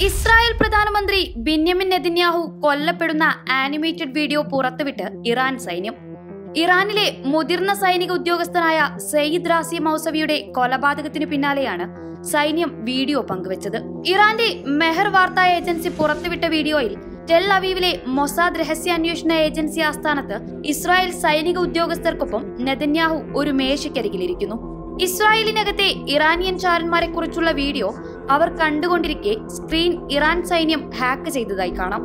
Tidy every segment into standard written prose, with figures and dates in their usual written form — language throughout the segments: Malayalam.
ഇസ്രായേൽ പ്രധാനമന്ത്രി ബെന്യാമിൻ നെതന്യാഹു കൊല്ലപ്പെടുന്ന ആനിമേറ്റഡ് വീഡിയോ പുറത്തുവിട്ട് ഇറാൻ സൈന്യം. ഇറാനിലെ മുതിർന്ന സൈനിക ഉദ്യോഗസ്ഥനായ സയ്യിദ് റാസി മൗസവിയുടെ കൊലപാതകത്തിന് പിന്നാലെയാണ് സൈന്യം വീഡിയോ പങ്കുവച്ചത്. ഇറാന്റെ മെഹർ വാർത്താ ഏജൻസി പുറത്തുവിട്ട വീഡിയോയിൽ ടെൽ അവീവിലെ മൊസാദ് രഹസ്യാന്വേഷണ ഏജൻസി ആസ്ഥാനത്ത് ഇസ്രായേൽ സൈനിക ഉദ്യോഗസ്ഥർക്കൊപ്പം നെതന്യാഹു ഒരു മേശയ്ക്കരികിലിരിക്കുന്നു. ഇസ്രായേലിനകത്തെ ഇറാനിയൻ ചാരന്മാരെ കുറിച്ചുള്ള വീഡിയോ അവർ കണ്ടുകൊണ്ടിരിക്കെ സ്ക്രീൻ ഇറാൻ സൈന്യം ഹാക്ക് ചെയ്തതായി കാണാം.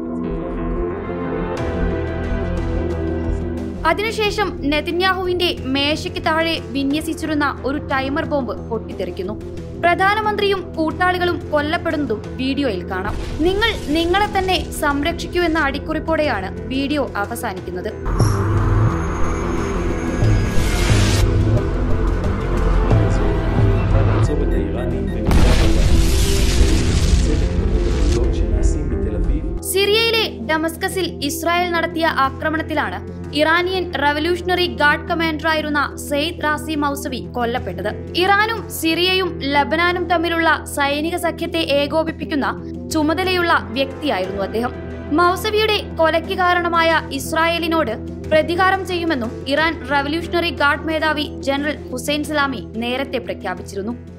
അതിനുശേഷം നെതന്യാഹുവിന്റെ മേശയ്ക്ക് താഴെ വിന്യസിച്ചിരുന്ന ഒരു ടൈമർ ബോംബ് പൊട്ടിത്തെറിക്കുന്നു. പ്രധാനമന്ത്രിയും കൂട്ടാളികളും കൊല്ലപ്പെടുന്നതും വീഡിയോയിൽ കാണാം. നിങ്ങൾ നിങ്ങളെ തന്നെ സംരക്ഷിക്കൂ എന്ന അടിക്കുറിപ്പോടെയാണ് വീഡിയോ അവസാനിക്കുന്നത്. സിറിയയിലെ ഡമസ്കസിൽ ഇസ്രായേൽ നടത്തിയ ആക്രമണത്തിലാണ് ഇറാനിയൻ റവല്യൂഷണറി ഗാർഡ് കമാൻഡറായിരുന്ന സയ്യിദ് റാസി മൗസവി കൊല്ലപ്പെട്ടത്. ഇറാനും സിറിയയും ലബനാനും തമ്മിലുള്ള സൈനിക സഖ്യത്തെ ഏകോപിപ്പിക്കുന്ന ചുമതലയുള്ള വ്യക്തിയായിരുന്നു അദ്ദേഹം. മൗസവിയുടെ കൊലയ്ക്ക് കാരണമായ ഇസ്രായേലിനോട് പ്രതികാരം ചെയ്യുമെന്നും ഇറാൻ റവല്യൂഷണറി ഗാർഡ് മേധാവി ജനറൽ ഹുസൈൻ സലാമി നേരത്തെ പ്രഖ്യാപിച്ചിരുന്നു.